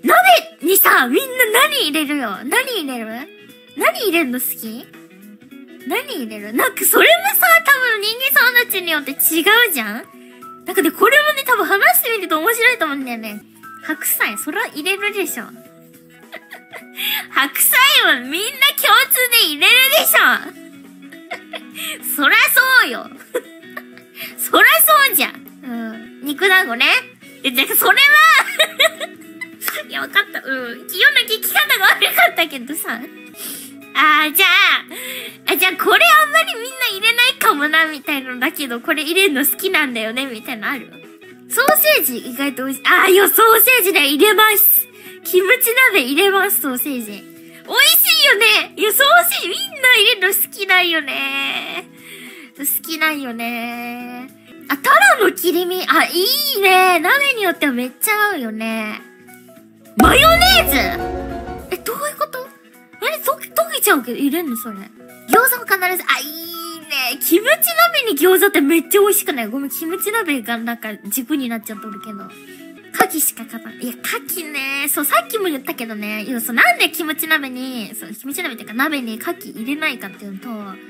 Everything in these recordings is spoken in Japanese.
鍋にさ、みんな何入れるよ。何入れるの好き？何入れる？なんかそれもさ、多分人間さんたちによって違うじゃん？なんかね、これもね、多分話してみると面白いと思うんだよね。白菜、そら入れるでしょ。白菜はみんな共通で入れるでしょ。そらそうよ。そらそうじゃん。うん。肉団子ね。それは、いや、わかった。世の聞き方が悪かったけどさ。じゃあこれあんまりみんな入れないかもな、みたいなのだけど、これ入れるの好きなんだよね、みたいなのある？ソーセージ意外と美味しい。ソーセージね、入れます。キムチ鍋入れます、ソーセージ。美味しいよね。いや、ソーセージみんな入れるの好きなんよね。好きなんよね。タラの切り身。いいね。鍋によってはめっちゃ合うよね。マヨネーズ？どういうこと？溶けちゃうけど入れんのそれ。餃子も必ず、いいね。キムチ鍋に餃子ってめっちゃ美味しくない？ごめん、キムチ鍋がなんか軸になっちゃっとるけど。牡蠣しか勝たない。いや、牡蠣ね。そう、さっきも言ったけどね。なんでキムチ鍋っていうか鍋に牡蠣入れないかっていうと、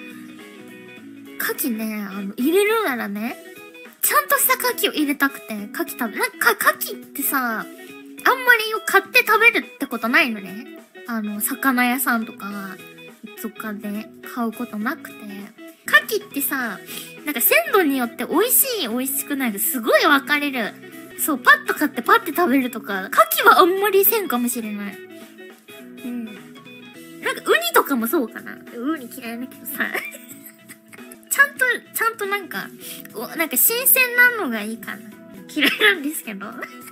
牡蠣ね、入れるならね、ちゃんとした牡蠣を入れたくて、牡蠣食べ、牡蠣ってさ、あんまり買って食べるってことないのね。魚屋さんとかで買うことなくて。牡蠣ってさ、なんか鮮度によって美味しい、美味しくないですごい分かれる。そう、パッと買ってパッて食べるとか、牡蠣はあんまりせんかもしれない。うん。なんかウニとかもそうかな。ウニ嫌いだけどさ。ちゃんとなんか新鮮なのがいいかな。嫌いなんですけど。